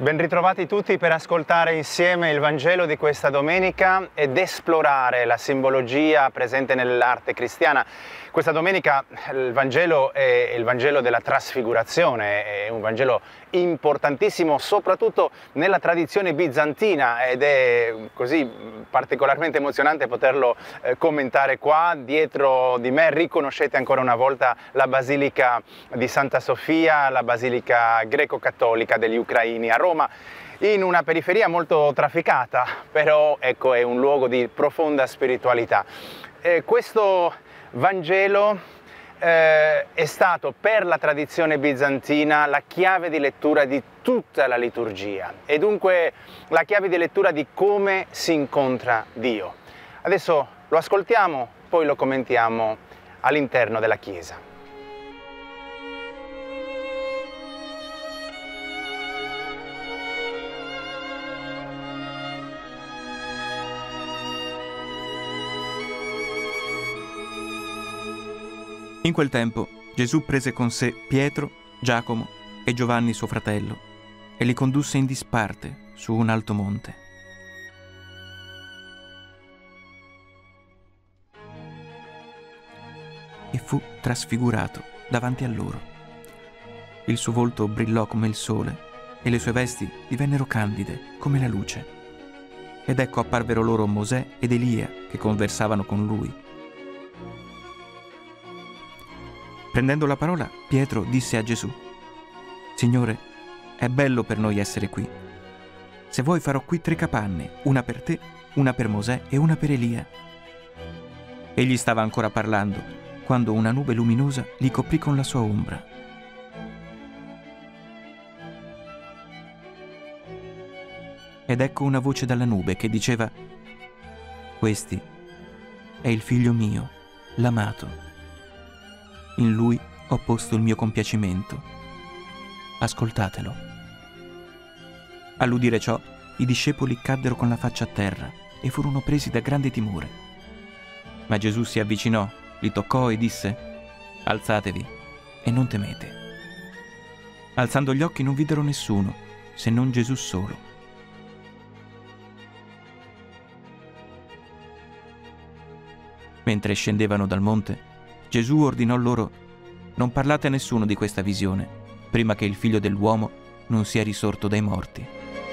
Ben ritrovati tutti per ascoltare insieme il Vangelo di questa domenica ed esplorare la simbologia presente nell'arte cristiana. Questa domenica il Vangelo è il Vangelo della Trasfigurazione, è un Vangelo importantissimo soprattutto nella tradizione bizantina ed è così particolarmente emozionante poterlo commentare qua. Dietro di me riconoscete ancora una volta la Basilica di Santa Sofia, la Basilica greco-cattolica degli Ucraini a Roma, in una periferia molto trafficata, però ecco, è un luogo di profonda spiritualità. Questo Vangelo è stato per la tradizione bizantina la chiave di lettura di tutta la liturgia e dunque la chiave di lettura di come si incontra Dio. Adesso lo ascoltiamo, poi lo commentiamo all'interno della Chiesa. In quel tempo Gesù prese con sé Pietro, Giacomo e Giovanni suo fratello e li condusse in disparte su un alto monte. E fu trasfigurato davanti a loro. Il suo volto brillò come il sole e le sue vesti divennero candide come la luce. Ed ecco apparvero loro Mosè ed Elia che conversavano con lui. Prendendo la parola, Pietro disse a Gesù: «Signore, è bello per noi essere qui. Se vuoi farò qui 3 capanne, una per te, una per Mosè e una per Elia». Egli stava ancora parlando, quando una nube luminosa li coprì con la sua ombra. Ed ecco una voce dalla nube che diceva: «Questi è il figlio mio, l'amato. In lui ho posto il mio compiacimento. Ascoltatelo». All'udire ciò, i discepoli caddero con la faccia a terra e furono presi da grande timore. Ma Gesù si avvicinò, li toccò e disse: «Alzatevi e non temete». Alzando gli occhi non videro nessuno, se non Gesù solo. Mentre scendevano dal monte, Gesù ordinò loro: «Non parlate a nessuno di questa visione, prima che il Figlio dell'uomo non sia risorto dai morti».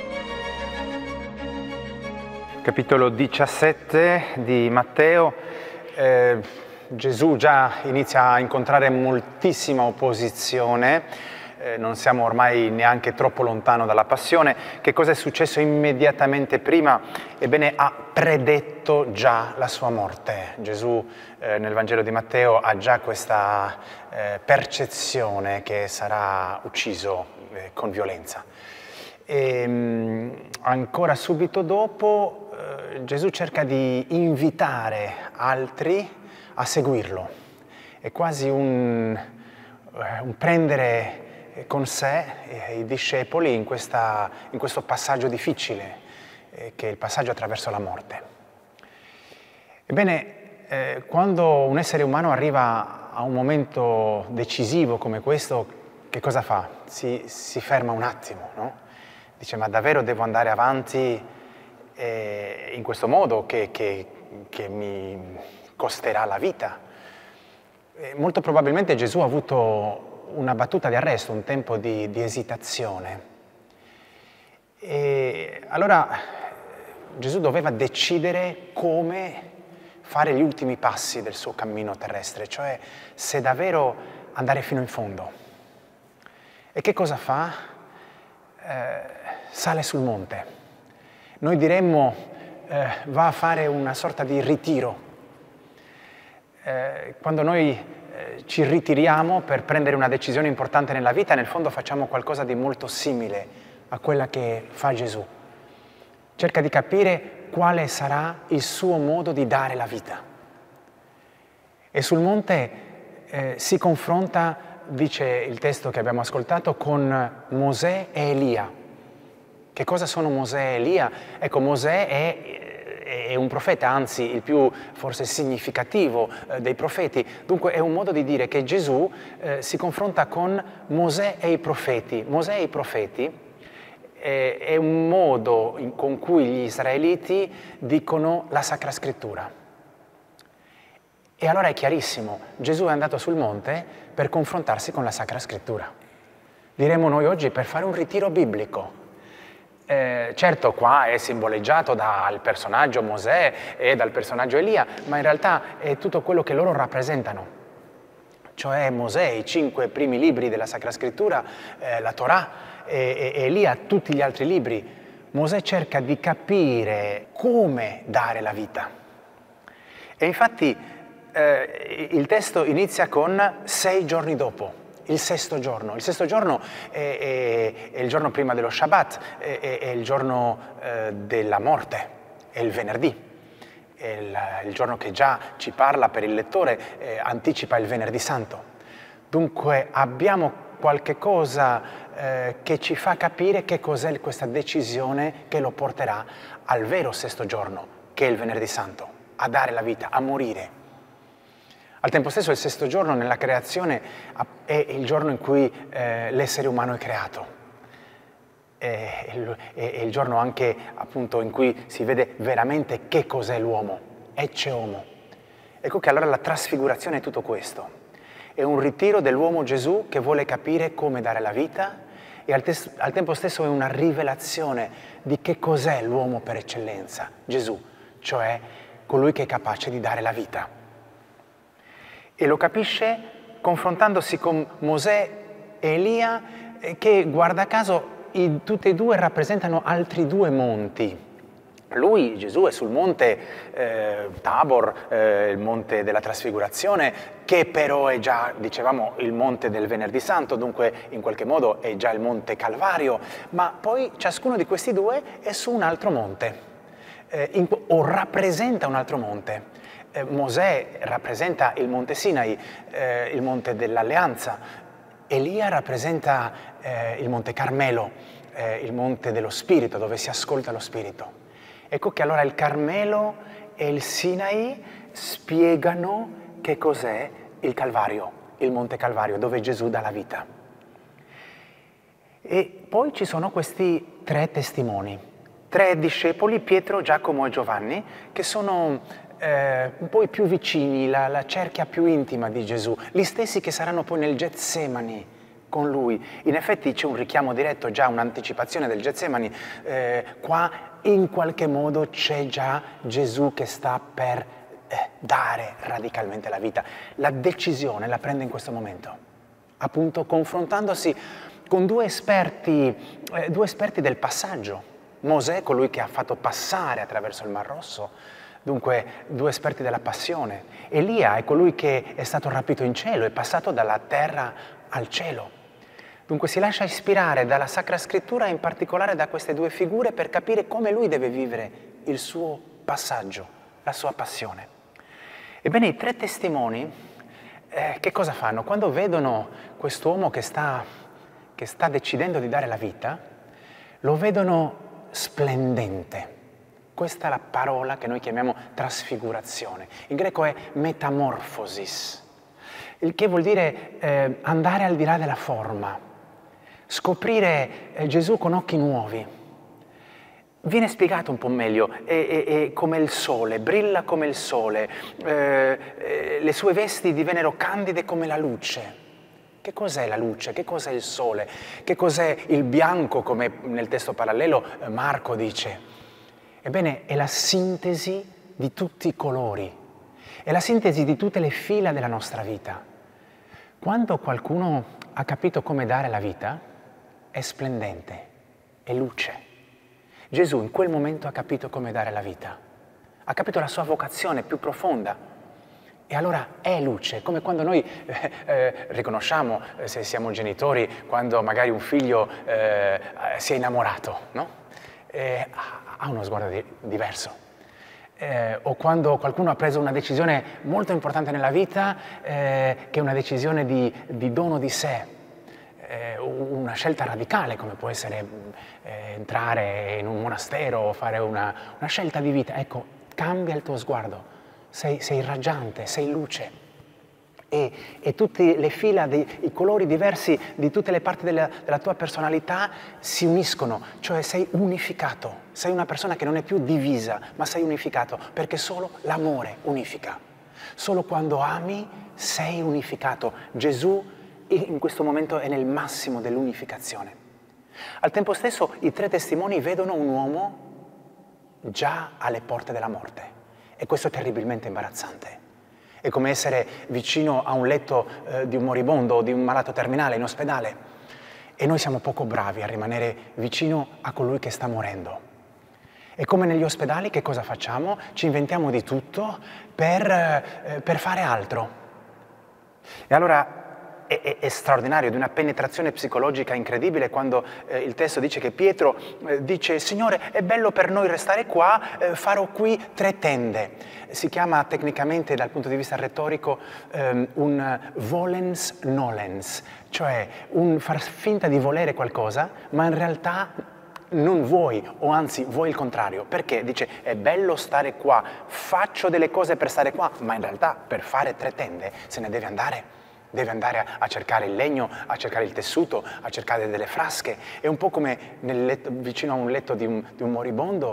Capitolo 17 di Matteo. Gesù già inizia a incontrare moltissima opposizione. Non siamo ormai neanche troppo lontano dalla passione. Che cosa è successo immediatamente prima? Ebbene, ha predetto già la sua morte. Gesù nel Vangelo di Matteo ha già questa percezione che sarà ucciso con violenza. E ancora subito dopo Gesù cerca di invitare altri a seguirlo. È quasi un prendere con sé i discepoli in questo passaggio difficile, che è il passaggio attraverso la morte. Ebbene, quando un essere umano arriva a un momento decisivo come questo, che cosa fa? Si ferma un attimo, no? Dice: ma davvero devo andare avanti in questo modo che mi costerà la vita? Molto probabilmente Gesù ha avuto una battuta di arresto, un tempo di esitazione. E allora Gesù doveva decidere come fare gli ultimi passi del suo cammino terrestre, cioè se davvero andare fino in fondo. E che cosa fa? Sale sul monte. Noi diremmo va a fare una sorta di ritiro. Quando noi ci ritiriamo per prendere una decisione importante nella vita, nel fondo facciamo qualcosa di molto simile a quella che fa Gesù. Cerca di capire quale sarà il suo modo di dare la vita. E sul monte si confronta, dice il testo che abbiamo ascoltato, con Mosè e Elia. Che cosa sono Mosè e Elia? Ecco, Mosè è un profeta, anzi il più forse significativo dei profeti. Dunque è un modo di dire che Gesù si confronta con Mosè e i profeti. Mosè e i profeti è un modo con cui gli israeliti dicono la Sacra Scrittura. E allora è chiarissimo, Gesù è andato sul monte per confrontarsi con la Sacra Scrittura. Diremmo noi oggi per fare un ritiro biblico. Certo, qua è simboleggiato dal personaggio Mosè e dal personaggio Elia, ma in realtà è tutto quello che loro rappresentano. Cioè Mosè, i 5 primi libri della Sacra Scrittura, la Torah, e Elia, tutti gli altri libri. Mosè cerca di capire come dare la vita. E infatti il testo inizia con 6 giorni dopo, il sesto giorno. Il sesto giorno è il giorno prima dello Shabbat, è il giorno della morte, è il venerdì. È il giorno che già ci parla per il lettore, anticipa il venerdì santo. Dunque abbiamo qualche cosa che ci fa capire che cos'è questa decisione che lo porterà al vero sesto giorno, che è il venerdì santo, a dare la vita, a morire. Al tempo stesso il sesto giorno nella creazione è il giorno in cui l'essere umano è creato. È il giorno anche appunto in cui si vede veramente che cos'è l'uomo, ecce homo. Ecco che allora la trasfigurazione è tutto questo. È un ritiro dell'uomo Gesù che vuole capire come dare la vita e al tempo stesso è una rivelazione di che cos'è l'uomo per eccellenza, Gesù, cioè colui che è capace di dare la vita. E lo capisce confrontandosi con Mosè e Elia, che guarda caso tutti e due rappresentano altri 2 monti. Lui, Gesù, è sul monte Tabor, il monte della trasfigurazione, che però è già, dicevamo, il monte del venerdì santo, dunque in qualche modo è già il monte Calvario, ma poi ciascuno di questi 2 è su un altro monte, o rappresenta un altro monte. Mosè rappresenta il monte Sinai, il monte dell'alleanza. Elia rappresenta il monte Carmelo, il monte dello Spirito, dove si ascolta lo Spirito. Ecco che allora il Carmelo e il Sinai spiegano che cos'è il Calvario, il monte Calvario, dove Gesù dà la vita. E poi ci sono questi 3 testimoni, 3 discepoli, Pietro, Giacomo e Giovanni, che sono un po' i più vicini, la cerchia più intima di Gesù, gli stessi che saranno poi nel Getsemani con lui. In effetti c'è un richiamo diretto, già un'anticipazione del Getsemani, qua in qualche modo c'è già Gesù che sta per dare radicalmente la vita. La decisione la prende in questo momento, appunto confrontandosi con 2 esperti del passaggio. Mosè, colui che ha fatto passare attraverso il Mar Rosso, dunque 2 esperti della passione. Elia è colui che è stato rapito in cielo, è passato dalla terra al cielo. Dunque si lascia ispirare dalla Sacra Scrittura, in particolare da queste 2 figure, per capire come lui deve vivere il suo passaggio, la sua passione. Ebbene, i 3 testimoni che cosa fanno? Quando vedono quest'uomo che sta decidendo di dare la vita, lo vedono splendente. Questa è la parola che noi chiamiamo trasfigurazione. In greco è metamorfosis, il che vuol dire andare al di là della forma, scoprire Gesù con occhi nuovi. Viene spiegato un po' meglio, è come il sole, brilla come il sole, le sue vesti divennero candide come la luce. Che cos'è la luce? Che cos'è il sole? Che cos'è il bianco, come nel testo parallelo Marco dice? Ebbene, è la sintesi di tutti i colori, è la sintesi di tutte le fila della nostra vita. Quando qualcuno ha capito come dare la vita, è splendente, è luce. Gesù in quel momento ha capito come dare la vita, ha capito la sua vocazione più profonda e allora è luce, come quando noi riconosciamo, se siamo genitori, quando magari un figlio si è innamorato, no? Ha uno sguardo diverso. O quando qualcuno ha preso una decisione molto importante nella vita, che è una decisione di dono di sé, una scelta radicale come può essere entrare in un monastero o fare una scelta di vita. Ecco, cambia il tuo sguardo, sei raggiante, sei luce. e tutte le fila, i colori diversi di tutte le parti della tua personalità si uniscono, cioè sei unificato, sei una persona che non è più divisa, ma sei unificato, perché solo l'amore unifica. Solo quando ami sei unificato. Gesù in questo momento è nel massimo dell'unificazione. Al tempo stesso i tre testimoni vedono un uomo già alle porte della morte e questo è terribilmente imbarazzante. È come essere vicino a un letto di un moribondo o di un malato terminale in ospedale e noi siamo poco bravi a rimanere vicino a colui che sta morendo. E come negli ospedali che cosa facciamo? Ci inventiamo di tutto per fare altro. E allora è straordinario, di una penetrazione psicologica incredibile quando il testo dice che Pietro dice: Signore, è bello per noi restare qua, farò qui 3 tende. Si chiama tecnicamente dal punto di vista retorico un volens nolens, cioè un far finta di volere qualcosa, ma in realtà non vuoi, o anzi vuoi il contrario. Perché? Dice: è bello stare qua, faccio delle cose per stare qua, ma in realtà per fare 3 tende se ne deve andare. Deve andare a cercare il legno, a cercare il tessuto, a cercare delle frasche. È un po' come vicino a un letto di un moribondo,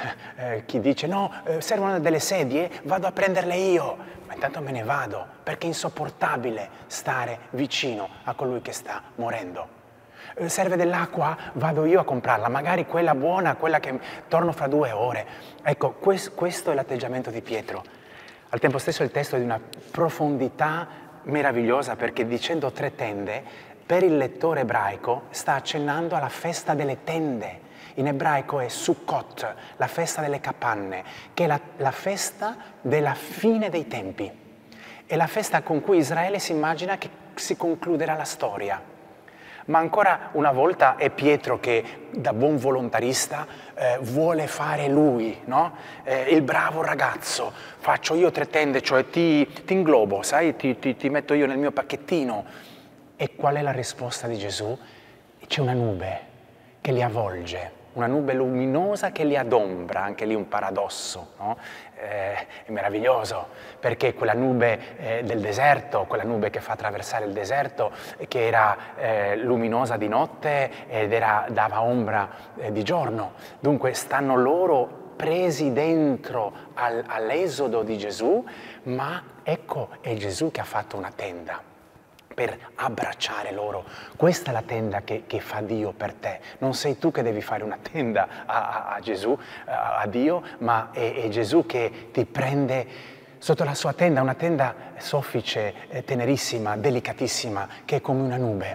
chi dice: no, servono delle sedie, vado a prenderle io. Ma intanto me ne vado, perché è insopportabile stare vicino a colui che sta morendo. Serve dell'acqua? Vado io a comprarla, magari quella buona, quella che torno fra 2 ore. Ecco, questo è l'atteggiamento di Pietro. Al tempo stesso il testo è di una profondità meravigliosa, perché dicendo 3 tende, per il lettore ebraico sta accennando alla festa delle tende. In ebraico è Sukkot, la festa delle capanne, che è la festa della fine dei tempi. È la festa con cui Israele si immagina che si concluderà la storia. Ma ancora una volta è Pietro che, da buon volontarista, vuole fare lui, no? Il bravo ragazzo. Faccio io 3 tende, cioè ti inglobo, sai? Ti metto io nel mio pacchettino. E qual è la risposta di Gesù? C'è una nube che li avvolge, una nube luminosa che li adombra, anche lì un paradosso, no? È meraviglioso, perché quella nube del deserto, quella nube che fa attraversare il deserto, che era luminosa di notte ed dava ombra di giorno. Dunque stanno loro presi dentro all'esodo di Gesù, ma ecco, è Gesù che ha fatto una tenda per abbracciare loro. Questa è la tenda che fa Dio per te. Non sei tu che devi fare una tenda a Gesù, a Dio, ma è Gesù che ti prende sotto la sua tenda, una tenda soffice, tenerissima, delicatissima, che è come una nube.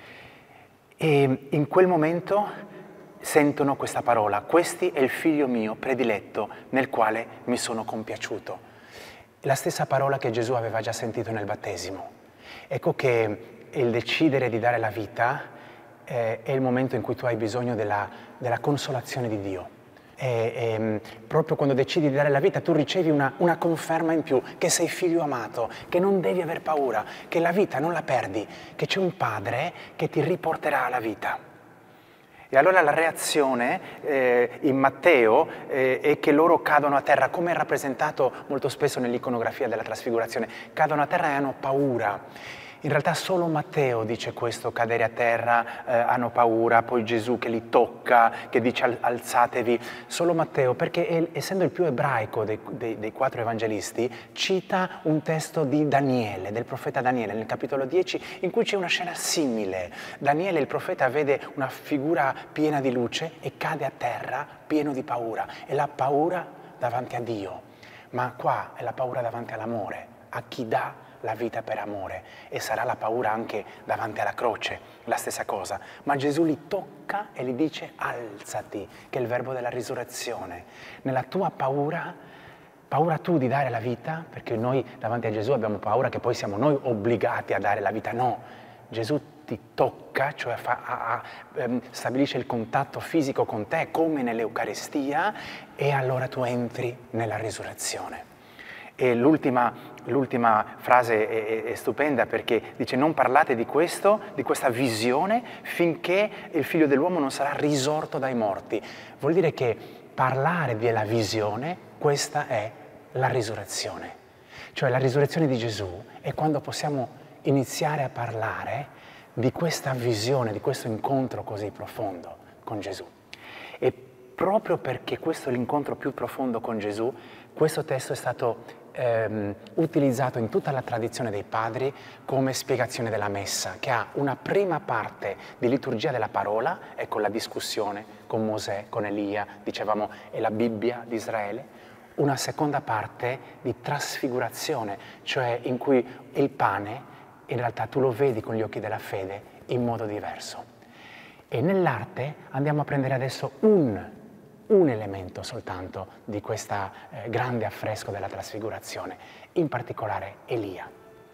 E in quel momento sentono questa parola: questi è il figlio mio prediletto, nel quale mi sono compiaciuto. È la stessa parola che Gesù aveva già sentito nel battesimo. Ecco che il decidere di dare la vita è il momento in cui tu hai bisogno della consolazione di Dio. Proprio quando decidi di dare la vita tu ricevi una conferma in più, che sei figlio amato, che non devi aver paura, che la vita non la perdi, che c'è un padre che ti riporterà alla vita. E allora la reazione in Matteo è che loro cadono a terra, come è rappresentato molto spesso nell'iconografia della trasfigurazione. Cadono a terra e hanno paura. In realtà solo Matteo dice questo: cadere a terra, hanno paura, poi Gesù che li tocca, che dice alzatevi. Solo Matteo, perché essendo il più ebraico dei 4 evangelisti, cita un testo di Daniele, del profeta Daniele, nel capitolo 10, in cui c'è una scena simile. Daniele, il profeta, vede una figura piena di luce e cade a terra pieno di paura. È la paura davanti a Dio, ma qua è la paura davanti all'amore, a chi dà la vita per amore, e sarà la paura anche davanti alla croce, la stessa cosa. Ma Gesù li tocca e gli dice: alzati, che è il verbo della risurrezione. Nella tua paura tu di dare la vita, perché noi davanti a Gesù abbiamo paura che poi siamo noi obbligati a dare la vita. No, Gesù ti tocca, cioè stabilisce il contatto fisico con te come nell'Eucaristia, e allora tu entri nella risurrezione. E l'ultima frase è stupenda, perché dice: non parlate di questo, di questa visione, finché il figlio dell'uomo non sarà risorto dai morti. Vuol dire che parlare della visione, questa è la risurrezione. Cioè la risurrezione di Gesù è quando possiamo iniziare a parlare di questa visione, di questo incontro così profondo con Gesù. E proprio perché questo è l'incontro più profondo con Gesù, questo testo è stato utilizzato in tutta la tradizione dei padri come spiegazione della messa, che ha una prima parte di liturgia della parola, ecco la discussione con Mosè, con Elia, dicevamo è la Bibbia di Israele, una seconda parte di trasfigurazione, cioè in cui il pane in realtà tu lo vedi con gli occhi della fede in modo diverso. E nell'arte andiamo a prendere adesso un elemento soltanto di questo grande affresco della trasfigurazione, in particolare Elia.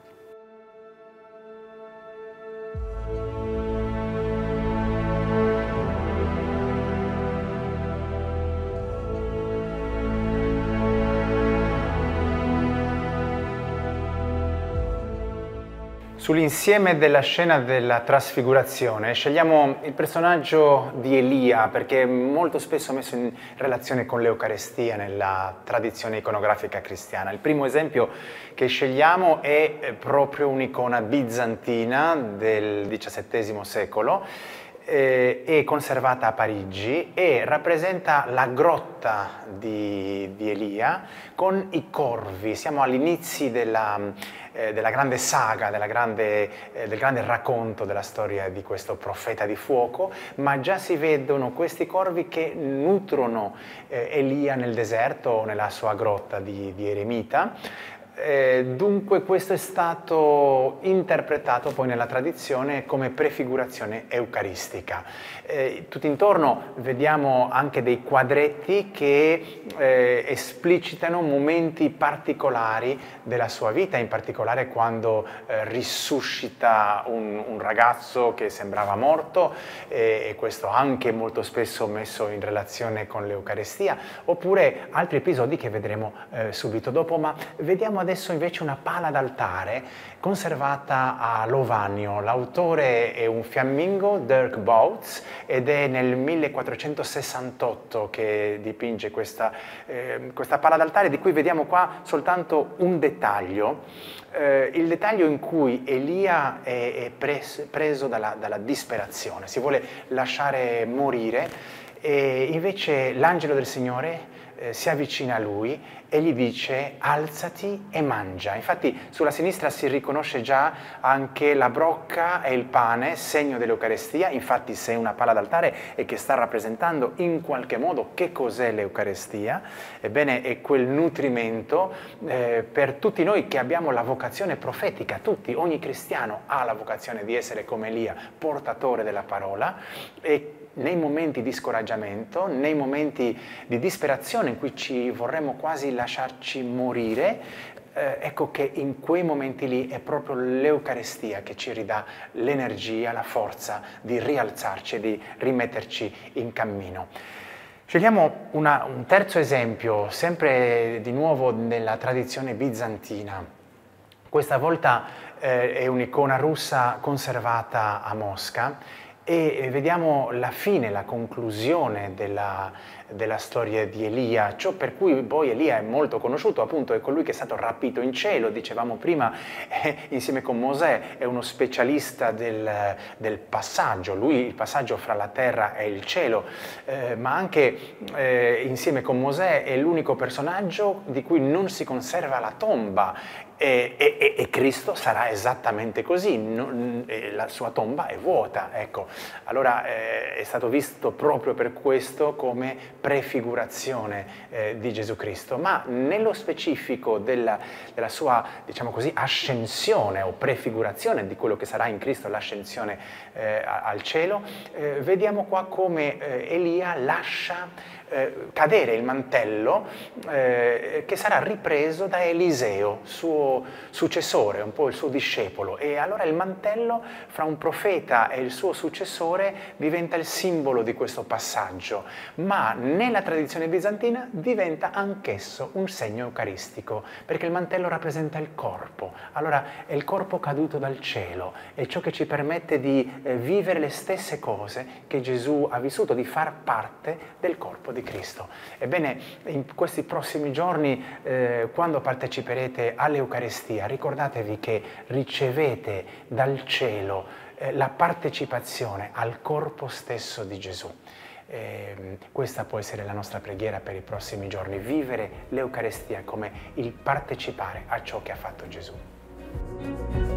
Sull'insieme della scena della trasfigurazione scegliamo il personaggio di Elia perché è molto spesso messo in relazione con l'Eucarestia nella tradizione iconografica cristiana. Il primo esempio che scegliamo è proprio un'icona bizantina del XVII secolo, è conservata a Parigi e rappresenta la grotta di Elia con i corvi. Siamo all'inizio della grande saga, del grande racconto della storia di questo profeta di fuoco, ma già si vedono questi corvi che nutrono Elia nel deserto o nella sua grotta di Eremita. Dunque questo è stato interpretato poi nella tradizione come prefigurazione eucaristica. Tutto intorno vediamo anche dei quadretti che esplicitano momenti particolari della sua vita, in particolare quando risuscita un ragazzo che sembrava morto, e questo anche molto spesso messo in relazione con l'Eucarestia, oppure altri episodi che vedremo subito dopo, ma vediamo adesso invece una pala d'altare conservata a Lovanio. L'autore è un fiammingo, Dirk Bouts, ed è nel 1468 che dipinge questa pala d'altare, di cui vediamo qua soltanto un dettaglio. Il dettaglio in cui Elia è preso dalla disperazione, si vuole lasciare morire, e invece l'angelo del Signore si avvicina a lui e gli dice: alzati e mangia. Infatti sulla sinistra si riconosce già anche la brocca e il pane, segno dell'Eucarestia. Infatti se è una pala d'altare e che sta rappresentando in qualche modo che cos'è l'Eucarestia, ebbene è quel nutrimento per tutti noi che abbiamo la vocazione profetica. Ogni cristiano ha la vocazione di essere come Elia, portatore della parola, e nei momenti di scoraggiamento, nei momenti di disperazione in cui ci vorremmo quasi lasciarci morire, ecco che in quei momenti lì è proprio l'Eucarestia che ci ridà l'energia, la forza di rialzarci e di rimetterci in cammino. Scegliamo un terzo esempio, sempre di nuovo nella tradizione bizantina. Questa volta è un'icona russa conservata a Mosca, e vediamo la fine, la conclusione della storia di Elia, ciò per cui poi Elia è molto conosciuto, appunto è colui che è stato rapito in cielo, dicevamo prima, insieme con Mosè è uno specialista del passaggio, lui il passaggio fra la terra e il cielo, ma anche insieme con Mosè è l'unico personaggio di cui non si conserva la tomba. E Cristo sarà esattamente così, la sua tomba è vuota, ecco. Allora è stato visto proprio per questo come prefigurazione di Gesù Cristo, ma nello specifico della sua, diciamo così, ascensione o prefigurazione di quello che sarà in Cristo l'ascensione al cielo, vediamo qua come Elia lascia cadere il mantello che sarà ripreso da Eliseo, suo successore, un po' il suo discepolo, e allora il mantello fra un profeta e il suo successore diventa il simbolo di questo passaggio, ma nella tradizione bizantina diventa anch'esso un segno eucaristico, perché il mantello rappresenta il corpo, allora è il corpo caduto dal cielo, è ciò che ci permette di vivere le stesse cose che Gesù ha vissuto, di far parte del corpo di di Cristo. Ebbene, in questi prossimi giorni, quando parteciperete all'Eucaristia, ricordatevi che ricevete dal cielo la partecipazione al corpo stesso di Gesù. Questa può essere la nostra preghiera per i prossimi giorni, vivere l'Eucaristia come il partecipare a ciò che ha fatto Gesù.